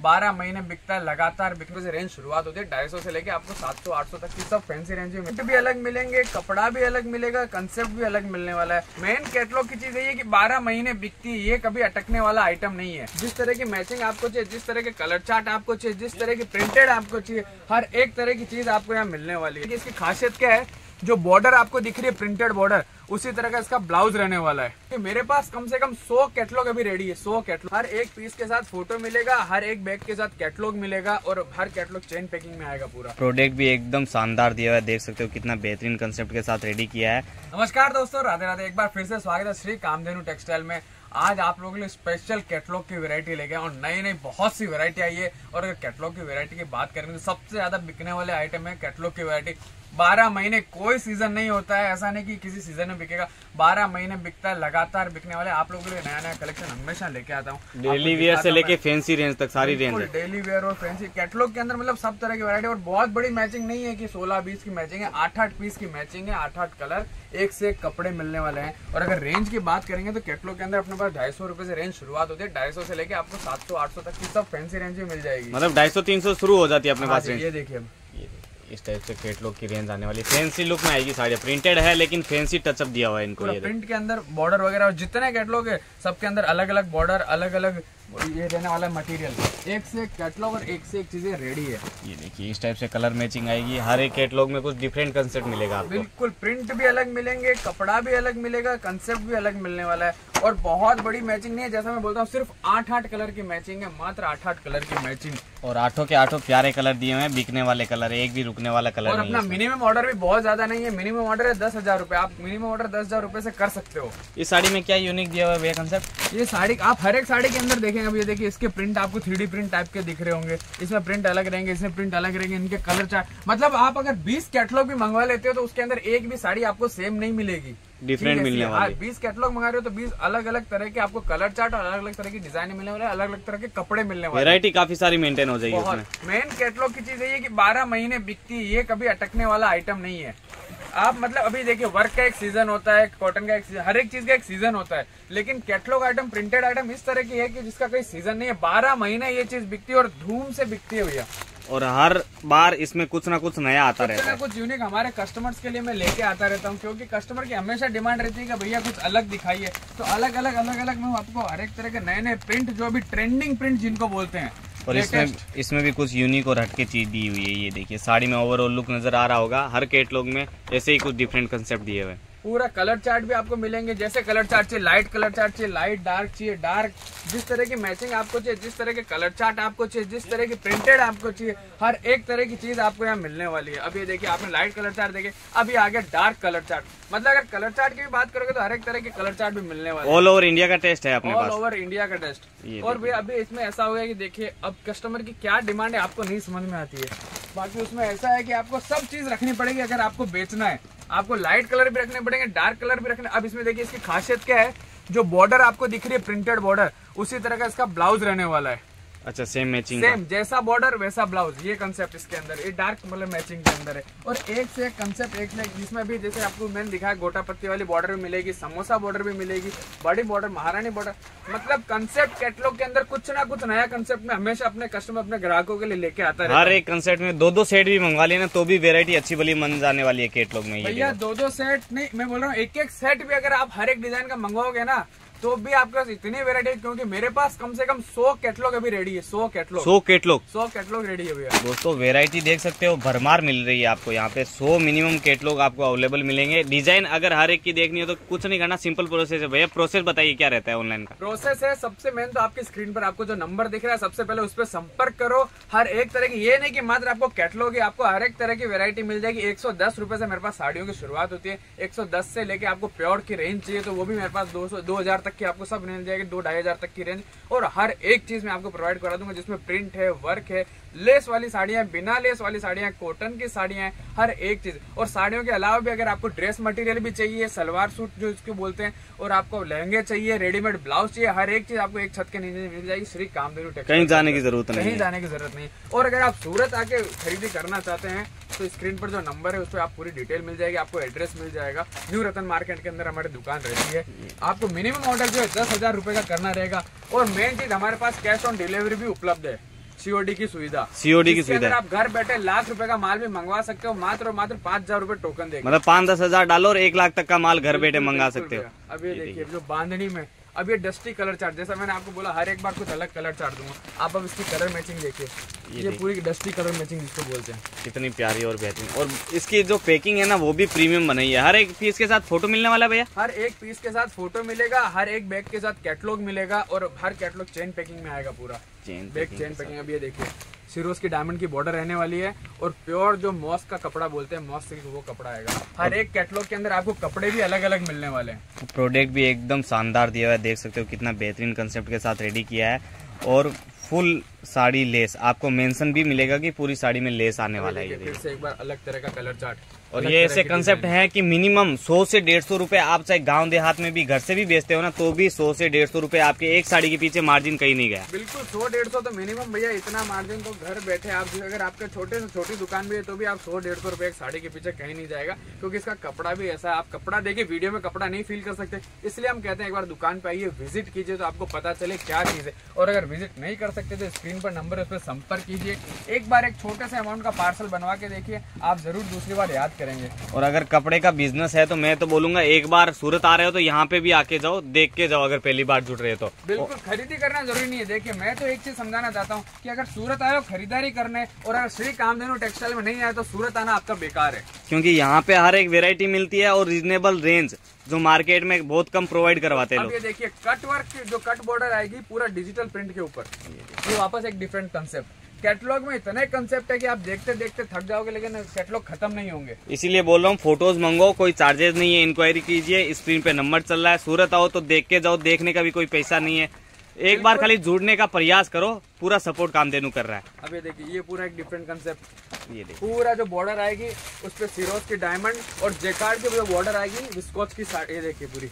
12 महीने बिकता है, लगातार बिकने से रेंज शुरुआत होती है 250 से लेके आपको 700-800 तक की सब फैंसी रेंज में भी अलग मिलेंगे, कपड़ा भी अलग मिलेगा, कंसेप्ट भी अलग मिलने वाला है। मेन कैटलॉग की चीज है कि 12 महीने बिकती है, ये कभी अटकने वाला आइटम नहीं है। जिस तरह की मैचिंग आपको चाहिए, जिस तरह के कलर चार्ट आपको चाहिए, जिस तरह की प्रिंटेड आपको चाहिए, हर एक तरह की चीज आपको यहाँ मिलने वाली है। इसकी खासियत क्या है, जो बॉर्डर आपको दिख रही है प्रिंटेड बॉर्डर, उसी तरह का इसका ब्लाउज रहने वाला है। मेरे पास कम से कम 100 कैटलॉग अभी रेडी है, 100 कैटलॉग। हर एक पीस के साथ फोटो मिलेगा, हर एक बैग के साथ कैटलॉग मिलेगा और हर कैटलॉग चेन पैकिंग में आएगा। पूरा प्रोडक्ट भी एकदम शानदार दिया हुआ है, देख सकते हो कितना बेहतरीन कंसेप्ट के साथ रेडी किया है। नमस्कार दोस्तों, राधे राधे, एक बार फिर से स्वागत है श्री कामधेनु टेक्सटाइल में। आज आप लोगों के लिए स्पेशल कैटलॉग की वैरायटी लेके और नई बहुत सी वैरायटी आई है। और अगर कैटलॉग की वैरायटी की बात करें तो सबसे ज्यादा बिकने वाले आइटम है कैटलॉग की वैरायटी। 12 महीने कोई सीजन नहीं होता है, ऐसा नहीं कि किसी सीजन में बिकेगा, 12 महीने बिकता है, लगातार बिकने वाले। आप लोगों के लिए नया नया कलेक्शन हमेशा लेके आता हूँ, डेली वेयर से लेके फैंसी रेंज तक सारी रेंज है। डेली वेयर और फैंसी कैटलॉग के अंदर मतलब सब तरह की वैरायटी। और बहुत बड़ी मैचिंग नहीं है कि 16-20 की मैचिंग है, 8-8 पीस की मैचिंग है, 8-8 कलर, एक से एक कपड़े मिलने वाले हैं। और अगर रेंज की बात करेंगे तो कैटलॉग के अंदर अपने पास 250 रुपए से रेंज शुरुआत होती है, 250 से लेके आपको 700-800 तक की सब फैंसी रेंज भी मिल जाएगी। मतलब 250-300 शुरू हो जाती है अपने पास रेंज। ये देखिए इस टाइप से कैटलॉग की रेंज आने वाली, फैंसी लुक में आएगी साड़ी। प्रिंटेड है लेकिन फैंसी टचअप दिया हुआ है इनको। ये प्रिंट के अंदर बॉर्डर वगैरह और जितने कैटलॉग है सबके अंदर अलग अलग बॉर्डर, अलग अलग ये रहने वाला मटेरियल। एक से एक कैटलॉग और एक से एक चीजें रेडी है। ये देखिए इस टाइप से कलर मैचिंग आएगी, हर एक कैटलॉग में कुछ डिफरेंट कंसेप्ट मिलेगा आपको। बिल्कुल, प्रिंट भी अलग मिलेंगे, कपड़ा भी अलग मिलेगा, कंसेप्ट भी अलग मिलने वाला है। और बहुत बड़ी मैचिंग नहीं है, जैसा मैं बोलता हूँ सिर्फ 8-8 कलर की मैचिंग है, मात्र 8-8 कलर की मैचिंग। और 8 के 8 प्यारे कलर दिए हुए हैं, बिकने वाले कलर, एक भी रुकने वाला कलर और नहीं। अपना मिनिमम ऑर्डर भी बहुत ज्यादा नहीं है, मिनिमम ऑर्डर है 10,000 रुपए। आप मिनिमम ऑर्डर 10,000 रुपए से कर सकते हो। इस साड़ी में क्या यूनिक दिया हुआ है भैया कंसेप्ट? ये साड़ी आप हर एक साड़ी के अंदर देखेंगे, अब ये देखिए इसके प्रिंट आपको 3D प्रिंट टाइप के दिख रहे होंगे, इसमें प्रिंट अलग रहेंगे, इसमें प्रिंट अलग रहेंगे, इनके कलर चार्ट। मतलब आप अगर 20 कैटलॉग भी मंगवा लेते हो तो उसके अंदर एक भी साड़ी आपको सेम नहीं मिलेगी, डिफरेंट मिलने वाली। 20 कैटलॉग मंगा रहे हो तो 20 अलग अलग तरह के आपको कलर चार्ट और अलग अलग तरह की डिजाइन मिलने वाले, अलग अलग तरह के कपड़े मिलने वाले। वैरायटी काफी सारी मेंटेन हो जाएगी उसमें। मेन कैटलॉग की चीज है कि 12 महीने बिकती है, ये कभी अटकने वाला आइटम नहीं है। आप मतलब अभी देखिए वर्क का एक सीजन होता है, कॉटन का एक सीजन, हर एक चीज का एक सीजन होता है, लेकिन कैटलॉग आइटम, प्रिंटेड आइटम इस तरह की है कि जिसका कोई सीजन नहीं है। 12 महीने ये चीज बिकती है और धूम से बिकती है भैया। और हर बार इसमें कुछ ना कुछ नया आता रहता है, कुछ यूनिक हमारे कस्टमर्स के लिए मैं लेके आता रहता हूँ, क्योंकि कस्टमर की हमेशा डिमांड रहती है कि भैया कुछ अलग दिखाइए। तो अलग अलग मैं आपको हर एक तरह के नए नए प्रिंट, जो अभी ट्रेंडिंग प्रिंट जिनको बोलते हैं। और इसमें भी कुछ यूनिक और हटके चीज दी हुई है। ये देखिए साड़ी में ओवरऑल लुक नजर आ रहा होगा, हर कैटलॉग में ऐसे ही कुछ डिफरेंट कंसेप्ट दिए हुए। पूरा कलर चार्ट भी आपको मिलेंगे, जैसे कलर चार्ट चाहिए, लाइट कलर चार्ट चाहिए, लाइट डार्क चाहिए, डार्क, जिस तरह की मैचिंग आपको चाहिए, जिस तरह के कलर चार्ट आपको चाहिए, जिस तरह की प्रिंटेड आपको चाहिए, हर एक तरह की चीज आपको यहाँ मिलने वाली है। अब ये देखिए आपने लाइट कलर चार्ट देखे, अभी आ गया डार्क कलर चार्ट। मतलब अगर कलर चार्ट की भी बात करोगे तो हर एक तरह के कलर चार्ट भी मिलने वाले। ऑल ओवर इंडिया का टेस्ट है अपने पास, ऑल ओवर इंडिया का टेस्ट। और भैया अभी इसमें ऐसा हो गया कि देखिए अब कस्टमर की क्या डिमांड है आपको नहीं समझ में आती है। बाकी उसमें ऐसा है कि आपको सब चीज रखनी पड़ेगी अगर आपको बेचना है। आपको लाइट कलर भी रखने पड़ेंगे, डार्क कलर भी रखने। अब इसमें देखिए इसकी खासियत क्या है, जो बॉर्डर आपको दिख रही है प्रिंटेड बॉर्डर, उसी तरह का इसका ब्लाउज रहने वाला है। अच्छा, सेम मैचिंग, सेम जैसा बॉर्डर वैसा ब्लाउज, ये कंसेप्ट इसके अंदर, ये डार्क मतलब मैचिंग के अंदर है। और एक से एक कंसेप्ट, एक से एक, जिसमें भी जैसे आपको मैंने दिखाया गोटा पत्ती वाली बॉर्डर भी मिलेगी, समोसा बॉर्डर भी मिलेगी, बड़ी बॉर्डर, महारानी बॉर्डर। मतलब कंसेप्ट कैटलॉग के अंदर कुछ ना कुछ नया कंसेप्ट में हमेशा अपने कस्टमर, अपने ग्राहकों के लिए लेके आता है। हर एक कंसेप्ट में 2-2 सेट भी मंगवा लेना तो भी वेरायटी अच्छी भली बन जाने वाली है कैटलॉग में। भैया 2-2 सेट नहीं, मैं बोल रहा हूँ एक सेट भी अगर आप हर एक डिजाइन का मंगवाओगे ना तो भी आपके पास इतनी वेरायटी है, क्योंकि मेरे पास कम से कम 100 कैटलॉग अभी रेडी है। 100 कैटलॉग रेडी है भैया। दोस्तों वेरायटी देख सकते हो, भरमार मिल रही है आपको यहाँ पे। 100 मिनिमम कैटलॉग आपको अवेलेबल मिलेंगे। डिजाइन अगर हर एक की देखनी हो तो कुछ नहीं करना, सिंपल प्रोसेस है भैया। प्रोसेस बताइए क्या रहता है ऑनलाइन का? प्रोसेस है सबसे मेन तो आपकी स्क्रीन पर आपको जो नंबर दिख रहा है, सबसे पहले उस पर संपर्क करो। हर एक तरह की, ये नहीं कि मात्र आपको कैटलॉग है, आपको हर एक तरह की वेरायटी मिल जाएगी। 110 रुपए से मेरे पास साड़ियों की शुरुआत होती है। 110 से लेके आपको प्योर की रेंज चाहिए तो वो भी मेरे पास 200-2000 तक की आपको सब रेंज 2-2,500 तक की रेंज। और हर एक चीज मैं आपको प्रोवाइड करा दूंगा, जिसमें प्रिंट है, वर्क है, लेस वाली साड़ियां, बिना लेस वाली साड़ियां, कॉटन की साड़ियां, हर एक चीज। और साड़ियों के अलावा भी अगर आपको ड्रेस मटेरियल भी चाहिए, सलवार सूट जो इसको बोलते हैं, और आपको लहंगे चाहिए, रेडीमेड ब्लाउज चाहिए, हर एक चीज आपको एक छत के नीचे मिल जाएगी। श्री कामधेनु टेक्सटाइल, कहीं जाने की जरूरत नहीं, कहीं जाने की जरूरत नहीं। और अगर आप सूरत आके खरीदी करना चाहते हैं तो स्क्रीन पर जो नंबर है उस पर आप पूरी डिटेल मिल जाएगी, आपको एड्रेस मिल जाएगा। न्यू रतन मार्केट के अंदर हमारी दुकान रहती है। आपको मिनिमम ऑर्डर जो है 10,000 रुपए का करना रहेगा। और मेन चीज हमारे पास कैश ऑन डिलीवरी भी उपलब्ध है। COD की सुविधा। COD की सुविधा, आप घर बैठे लाख रुपए का माल भी मंगवा सकते हो, मात्र 5,000 रुपए टोकन देकर। मतलब 5-10 हजार डालो और 1 लाख तक का माल घर बैठे मंगा सकते हो। अब ये देखिए जो बांधनी में, अब ये डस्टी कलर चार्ट, जैसा मैंने आपको बोला हर एक बार कुछ अलग कलर चार्ट दूंगा। आप अब इसकी कलर मैचिंग देखिए, ये पूरी डस्टी कलर मैचिंग जिसको बोलते हैं, कितनी प्यारी और बेहतरीन। और इसकी जो पैकिंग है ना वो भी प्रीमियम बनाई है। हर एक पीस के साथ फोटो मिलने वाला है भैया? हर एक पीस के साथ फोटो मिलेगा, हर एक बैग के साथ कैटलॉग मिलेगा और हर कैटलॉग चेन पैकिंग में आएगा पूरा। Bag chain packing. अब ये देखिए सिरोज की डायमंड की बॉर्डर रहने वाली है और प्योर जो मॉस का कपड़ा बोलते हैं, मॉस सिल्क, वो कपड़ा आएगा। हर एक कैटलॉग के अंदर आपको कपड़े भी अलग अलग मिलने वाले हैं। प्रोडक्ट भी एकदम शानदार दिया हुआ है, देख सकते हो कितना बेहतरीन कंसेप्ट के साथ रेडी किया है। और फुल साड़ी लेस, आपको मेंशन भी मिलेगा कि पूरी साड़ी में लेस आने वाला है। ये फिर से एक बार अलग तरह का कलर चार्ट। और ये ऐसे कंसेप्ट है कि मिनिमम 100 से 150 रुपए, आप चाहे गांव देहात में भी घर से भी बेचते हो ना, तो भी 100 से 150 रुपए आपके एक साड़ी के पीछे मार्जिन कहीं नहीं गया। बिल्कुल 100-150 तो मिनिमम भैया, इतना मार्जिन तो घर बैठे आप, अगर आपके छोटे से छोटी दुकान भी है तो भी आप 100-150 रुपए एक साड़ी के पीछे कहीं नहीं जाएगा, क्योंकि इसका कपड़ा भी ऐसा है। आप कपड़ा देखिए, वीडियो में कपड़ा नहीं फील कर सकते, इसलिए हम कहते हैं एक बार दुकान पे आइए, विजिट कीजिए तो आपको पता चले क्या चीज है। और अगर विजिट नहीं कर सकते तो स्क्रीन पर नंबर है, उस पर संपर्क कीजिए। एक बार एक छोटे से अमाउंट का पार्सल बनवा के देखिए, आप जरूर दूसरी बार याद करेंगे। और अगर कपड़े का बिजनेस है तो मैं तो बोलूंगा एक बार सूरत आ रहे हो तो यहाँ पे भी आके जाओ, देख के जाओ, अगर पहली बार जुड़ रहे हो तो। बिल्कुल खरीदी करना जरूरी नहीं है। देखिए मैं तो एक चीज समझाना चाहता हूँ कि अगर सूरत आए हो खरीदारी करने, और अगर श्री कामधेनु टेक्सटाइल में नहीं आए तो सूरत आना आपका बेकार है, क्योंकि यहाँ पे हर एक वेरायटी मिलती है और रीजनेबल रेंज जो मार्केट में बहुत कम प्रोवाइड करवाते हैं लोग। ये देखिए कट वर्क, जो कट बॉर्डर आएगी पूरा डिजिटल प्रिंट के ऊपर, ये वापस एक डिफरेंट कंसेप्ट। कैटलॉग में इतने कंसेप्ट है कि आप देखते देखते थक जाओगे, लेकिन कैटलॉग खत्म नहीं होंगे। इसीलिए बोल रहा हूँ फोटोज मंगो, कोई चार्जेस नहीं है, इंक्वायरी कीजिए, स्क्रीन पे नंबर चल रहा है। सूरत आओ तो देख के जाओ, देखने का भी कोई पैसा नहीं है, एक बार खाली जुड़ने का प्रयास करो, पूरा सपोर्ट कामधेनु कर रहा है। अब ये देखिए ये पूरा एक डिफरेंट कंसेप्ट, ये देखिए पूरा जो बॉर्डर आएगी उस पर सिरोज की डायमंड और जेकार्ड की जो बॉर्डर आएगी विस्कोच की साड़ी, ये देखिए पूरी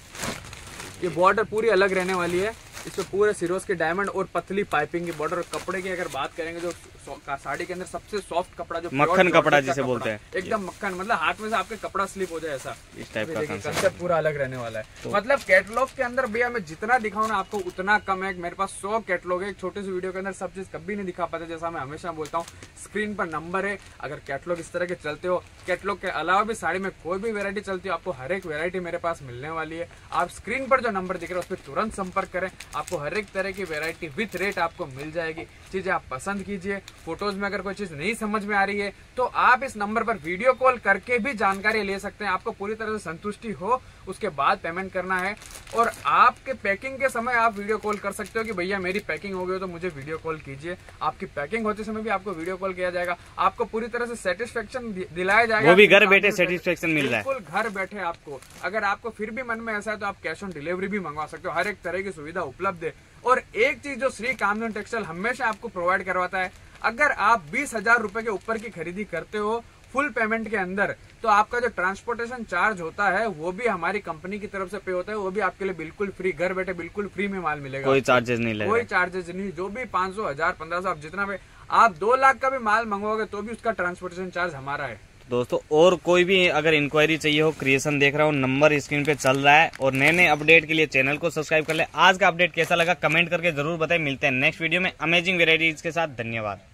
ये बॉर्डर पूरी अलग रहने वाली है। इसमें पूरे सिरोज के डायमंड और पतली पाइपिंग की बॉर्डर। कपड़े की अगर बात करेंगे, जो साड़ी के अंदर सबसे सॉफ्ट कपड़ा, जो मक्खन कपड़ा जिसे बोलते हैं, एकदम मक्खन, मतलब हाथ में से आपके कपड़ा स्लिप हो जाए ऐसा, इस टाइप का कंसेप्ट पूरा अलग रहने वाला है। तो मतलब कैटलॉग के अंदर भैया मैं जितना दिखाऊं ना आपको उतना कम है। मेरे पास 100 कैटलॉग है, एक छोटे से वीडियो के अंदर सब चीज कभी नहीं दिखा पाते। जैसा मैं हमेशा बोलता हूँ, स्क्रीन पर नंबर है, अगर कैटलॉग इस तरह के चलते हो, कैटलॉग के अलावा भी साड़ी में कोई भी वेरायटी चलती हो, आपको हर एक वेरायटी मेरे पास मिलने वाली है। आप स्क्रीन पर जो नंबर दिख रहा है उस पर तुरंत संपर्क करें, आपको हर एक तरह की वेरायटी विथ रेट आपको मिल जाएगी। चीजें आप पसंद कीजिए। फोटोज में अगर कोई चीज नहीं समझ में आ रही है तो आप इस नंबर पर वीडियो कॉल करके भी जानकारी ले सकते हैं। आपको पूरी तरह से संतुष्टि हो उसके बाद पेमेंट करना है। और आपके पैकिंग के समय आप वीडियो कॉल कर सकते हो कि भैया मेरी पैकिंग हो गई तो मुझे वीडियो कॉल कीजिए। आपकी पैकिंग होते समय भी आपको वीडियो कॉल किया जाएगा, आपको पूरी तरह से सेटिस्फेक्शन दिलाया जाएगा, वो भी घर बैठे सेटिस्फेक्शन मिल रहा है, बिल्कुल घर बैठे आपको। अगर आपको फिर भी मन में ऐसा है तो आप कैश ऑन डिलीवरी भी मंगवा सकते हो, हर एक तरह की सुविधा उपलब्ध है। और एक चीज जो श्री कामधेनु टेक्सटाइल हमेशा आपको प्रोवाइड करवाता है, अगर आप 20,000 रुपए के ऊपर की खरीदी करते हो फुल पेमेंट के अंदर, तो आपका जो ट्रांसपोर्टेशन चार्ज होता है वो भी हमारी कंपनी की तरफ से पे होता है, वो भी आपके लिए बिल्कुल फ्री, घर बैठे बिल्कुल फ्री में माल मिलेगा, कोई चार्जेस नहीं लगेगा, कोई चार्जेस नहीं। जो भी 500, 1000, 1500, आप जितना भी, आप 2 लाख का भी माल मंगवाओगे तो भी उसका ट्रांसपोर्टेशन चार्ज हमारा है। दोस्तों और कोई भी अगर इंक्वायरी चाहिए हो, क्रिएशन देख रहा हूँ, नंबर स्क्रीन पे चल रहा है। और नए नए अपडेट के लिए चैनल को सब्सक्राइब कर ले। आज का अपडेट कैसा लगा कमेंट करके जरूर बताएं। मिलते हैं नेक्स्ट वीडियो में अमेजिंग वेराइटीज के साथ। धन्यवाद।